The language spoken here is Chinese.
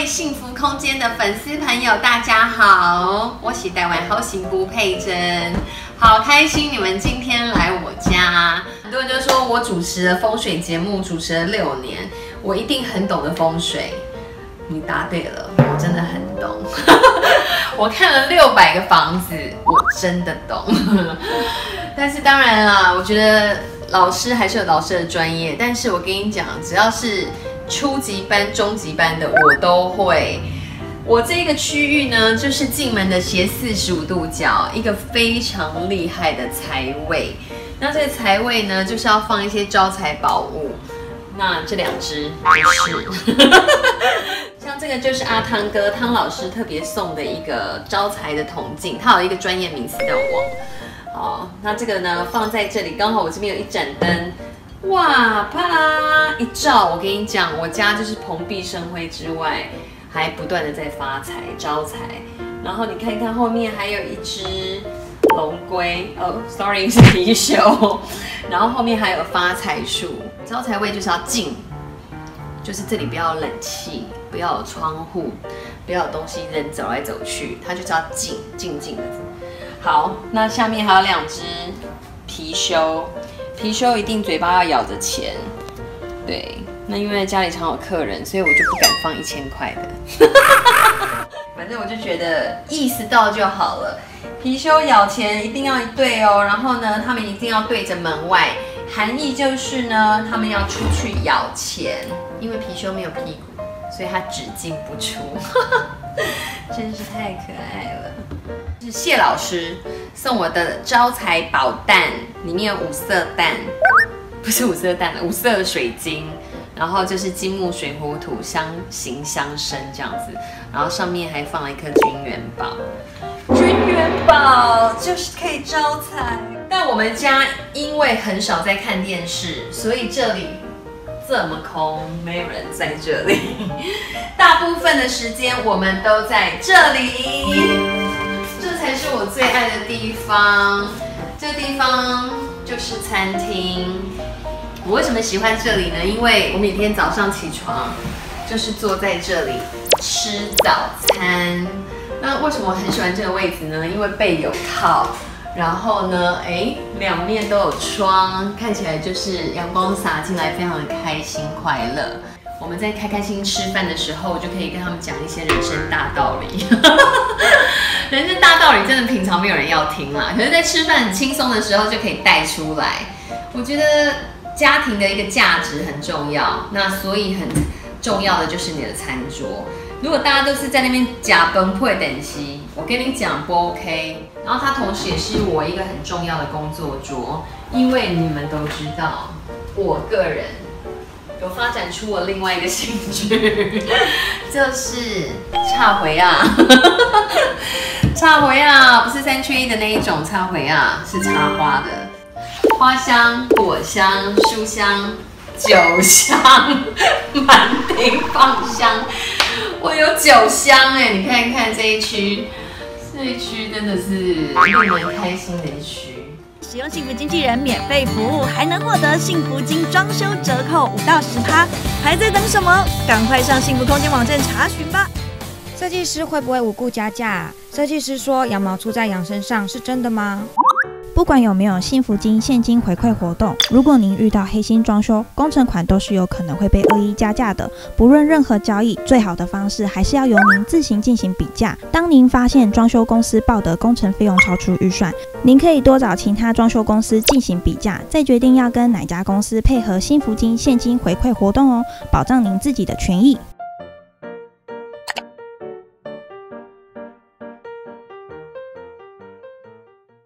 幸福空间的粉丝朋友，大家好，我是台湾好幸福佩珍，好开心你们今天来我家。很多人就说我主持了风水节目，主持了6年，我一定很懂得风水。你答对了，我真的很懂。我看了600个房子，我真的懂。但是当然啦，我觉得老师还是有老师的专业，但是我跟你讲，只要是初级班、中级班的，我都会。我这个区域呢，就是进门的斜45度角，一个非常厉害的财位。那这个财位呢，就是要放一些招财宝物。那这2只就是，像这个就是阿汤哥汤老师特别送的一个招财的铜镜，它有一个专业名词叫王。好，那这个呢放在这里，刚好我这边有一盏灯。哇，啪啦一照，我跟你讲，我家就是蓬荜生辉之外，还不断的在发财招财。然后你看一看后面还有一只龙龟，哦 ，sorry 是貔貅。然后后面还有发财树，招财位就是要静，就是这里不要有冷气，不要有窗户，不要有东西人走来走去，它就是要静静静的。好，那下面还有2只貔貅。貔貅一定嘴巴要咬着钱，对。那因为家里常有客人，所以我就不敢放1000块的。反正我就觉得意识到就好了。貔貅咬钱一定要一对哦，然后呢，他们一定要对着门外，含义就是呢，他们要出去咬钱，因为貔貅没有屁股，所以它只进不出。真是太可爱了。是谢老师送我的招财宝蛋，里面有5色蛋，不是5色蛋的，5色的水晶，然后就是金木水火土相形相生这样子，然后上面还放了一颗君元宝。君元宝就是可以招财，但我们家因为很少在看电视，所以这里这么空，没有人在这里。大部分的时间我们都在这里。这才是我最爱的地方，这地方就是餐厅。我为什么喜欢这里呢？因为我每天早上起床就是坐在这里吃早餐。那为什么我很喜欢这个位置呢？因为背有靠，然后呢，2面都有窗，看起来就是阳光洒进来，非常的开心快乐。我们在开开心心吃饭的时候，就可以跟他们讲一些人生大道理。人生大道理真的平常没有人要听啦，可是在吃饭很轻松的时候就可以带出来。我觉得家庭的一个价值很重要，那所以很重要的就是你的餐桌。如果大家都是在那边假崩配等级，我跟你讲不 OK。然后它同时也是我一个很重要的工作桌，因为你们都知道，我个人有发展出我另外一个兴趣，就是插回啊。插回啊，不是3缺1的那一种插回啊，是插花的，花香、果香、书香、酒香，满地放香。我有酒香你看一看这一区真的是令人开心的一区。 使用幸福经纪人免费服务，还能获得幸福金装修折扣5到10%，还在等什么？赶快上幸福空间网站查询吧！ 设计师会不会无故加价？设计师说羊毛出在羊身上，是真的吗？不管有没有幸福金现金回馈活动，如果您遇到黑心装修，工程款都是有可能会被恶意加价的。不论任何交易，最好的方式还是要由您自行进行比价。当您发现装修公司报的工程费用超出预算，您可以多找其他装修公司进行比价，再决定要跟哪家公司配合幸福金现金回馈活动哦，保障您自己的权益。